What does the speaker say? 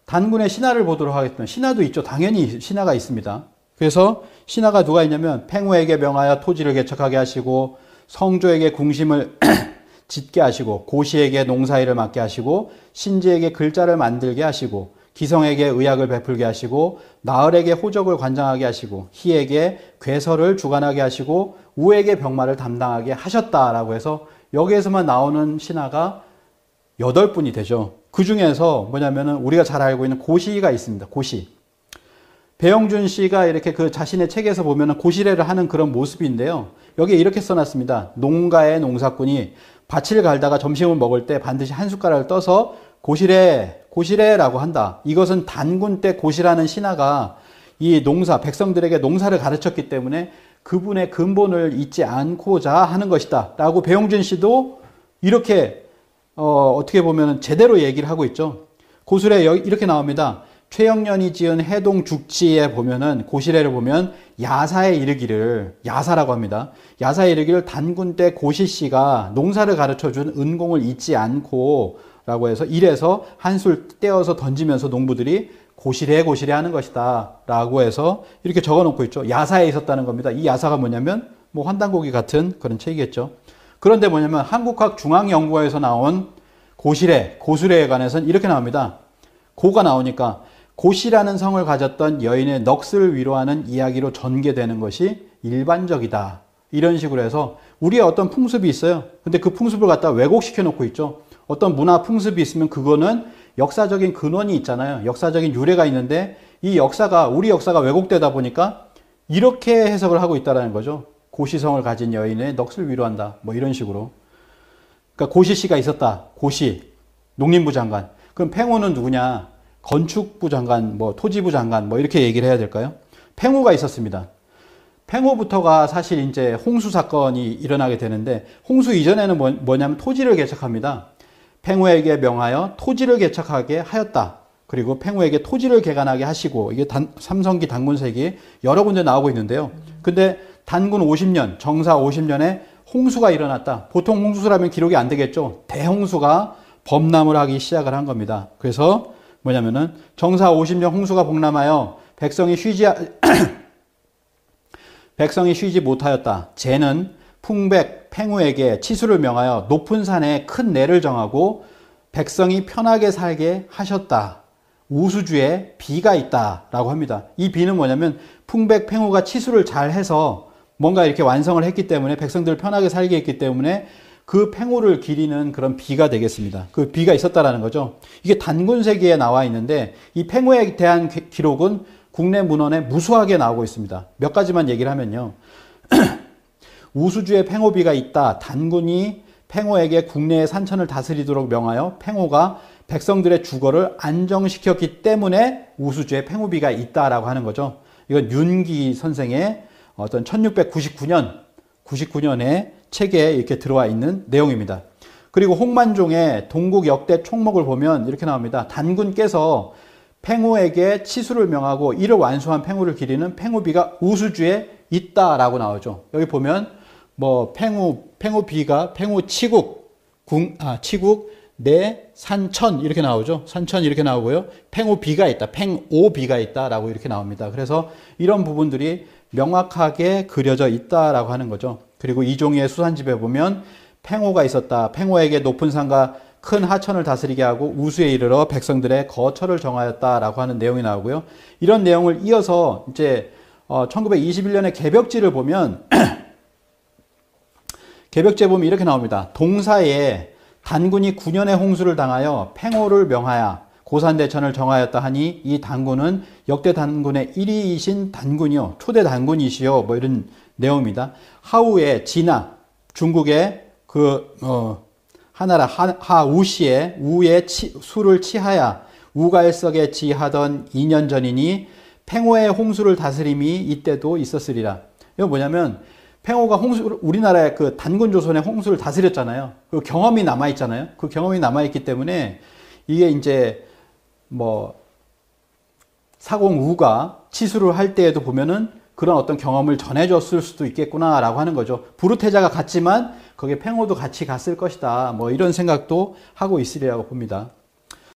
단군의 신하를 보도록 하겠습니다. 신하도 있죠. 당연히 신하가 있습니다. 그래서 신하가 누가 있냐면 팽호에게 명하여 토지를 개척하게 하시고 성조에게 궁심을 짓게 하시고 고시에게 농사일을 맡게 하시고 신지에게 글자를 만들게 하시고 기성에게 의학을 베풀게 하시고 나을에게 호적을 관장하게 하시고 희에게 괴설을 주관하게 하시고 우에게 병마를 담당하게 하셨다라고 해서 여기에서만 나오는 신하가 8분이 되죠. 그 중에서 뭐냐면은 우리가 잘 알고 있는 고시가 있습니다. 고시. 배영준 씨가 이렇게 그 자신의 책에서 보면은 고시래를 하는 그런 모습인데요. 여기에 이렇게 써놨습니다. 농가의 농사꾼이 밭을 갈다가 점심을 먹을 때 반드시 한 숟가락을 떠서 고시래라고 한다. 이것은 단군 때 고시라는 신하가 이 농사, 백성들에게 농사를 가르쳤기 때문에 그분의 근본을 잊지 않고자 하는 것이다. 라고 배용준 씨도 이렇게 어떻게 보면 제대로 얘기를 하고 있죠. 고술에 이렇게 나옵니다. 최영년이 지은 해동 죽지에 보면은 고시래를 보면 야사에 이르기를, 야사라고 합니다. 야사에 이르기를 단군 때 고시 씨가 농사를 가르쳐 준 은공을 잊지 않고 라고 해서 이래서 한술 떼어서 던지면서 농부들이 고시래 하는 것이다 라고 해서 이렇게 적어 놓고 있죠. 야사에 있었다는 겁니다. 이 야사가 뭐냐면 뭐 환단고기 같은 그런 책이겠죠. 그런데 뭐냐면 한국학중앙연구원에서 나온 고술에 관해서는 이렇게 나옵니다. 고가 나오니까 고시라는 성을 가졌던 여인의 넋을 위로하는 이야기로 전개되는 것이 일반적이다. 이런 식으로 해서 우리의 어떤 풍습이 있어요. 근데 그 풍습을 갖다 왜곡시켜 놓고 있죠. 어떤 문화 풍습이 있으면 그거는 역사적인 근원이 있잖아요. 역사적인 유래가 있는데 이 역사가, 우리 역사가 왜곡되다 보니까 이렇게 해석을 하고 있다는 거죠. 고시성을 가진 여인의 넋을 위로한다. 뭐 이런 식으로. 그러니까 고시 씨가 있었다. 고시, 농림부 장관. 그럼 팽호는 누구냐? 건축부 장관, 뭐 토지부 장관, 뭐 이렇게 얘기를 해야 될까요? 팽호가 있었습니다. 팽호부터가 사실 이제 홍수 사건이 일어나게 되는데 홍수 이전에는 뭐냐면 토지를 개척합니다. 팽호에게 명하여 토지를 개척하게 하였다. 그리고 팽호에게 토지를 개간하게 하시고 이게 삼성기 단군색이 여러 군데 나오고 있는데요. 근데 단군 50년, 정사 50년에 홍수가 일어났다. 보통 홍수라면 기록이 안 되겠죠. 대홍수가 범람을 하기 시작을 한 겁니다. 그래서 뭐냐면은 정사 50년 홍수가 복람하여 백성이 쉬지 못하였다. 쟤는 풍백 팽호에게 치수를 명하여 높은 산에 큰 내를 정하고 백성이 편하게 살게 하셨다. 우수주에 비가 있다라고 합니다. 이 비는 뭐냐면 풍백 팽호가 치수를 잘 해서 뭔가 이렇게 완성을 했기 때문에 백성들 편하게 살게 했기 때문에 그 팽호를 기리는 그런 비가 되겠습니다. 그 비가 있었다라는 거죠. 이게 단군세기에 나와 있는데 이 팽호에 대한 기록은 국내 문헌에 무수하게 나오고 있습니다. 몇 가지만 얘기를 하면요. 우수주에 팽호비가 있다. 단군이 팽호에게 국내의 산천을 다스리도록 명하여 팽호가 백성들의 주거를 안정시켰기 때문에 우수주에 팽호비가 있다라고 하는 거죠. 이건 윤기 선생의 어떤 1699년에 책에 이렇게 들어와 있는 내용입니다. 그리고 홍만종의 동국 역대 총목을 보면 이렇게 나옵니다. 단군께서 팽호에게 치수를 명하고 이를 완수한 팽호를 기리는 팽호비가 우수주에 있다라고 나오죠. 여기 보면 뭐 팽호비가 팽호치국 내 산천 이렇게 나오죠. 산천 이렇게 나오고요. 팽호비가 있다. 팽오비가 있다라고 이렇게 나옵니다. 그래서 이런 부분들이 명확하게 그려져 있다라고 하는 거죠. 그리고 이종희의 수산집에 보면 팽호가 있었다. 팽호에게 높은 산과 큰 하천을 다스리게 하고 우수에 이르러 백성들의 거처를 정하였다라고 하는 내용이 나오고요. 이런 내용을 이어서 이제 1921년에 개벽지를 보면 개벽지에 보면 이렇게 나옵니다. 동사에 단군이 9년의 홍수를 당하여 팽호를 명하여 고산대천을 정하였다 하니 이 단군은 역대 단군의 1위이신 단군이요 초대 단군이시요 뭐 이런 내용입니다. 하우의 진화 중국의 하나라 하우시의 우의 수를 치하야 우갈석에 지하던 2년 전이니 팽호의 홍수를 다스림이 이때도 있었으리라. 이거 뭐냐면 팽호가 우리나라의 그 단군 조선의 홍수를 다스렸잖아요. 그 경험이 남아있잖아요. 그 경험이 남아있기 때문에 이게 이제 뭐 사공우가 치수를 할 때에도 보면은 그런 어떤 경험을 전해줬을 수도 있겠구나라고 하는 거죠. 부르테자가 갔지만 거기에 팽호도 같이 갔을 것이다. 뭐 이런 생각도 하고 있으리라고 봅니다.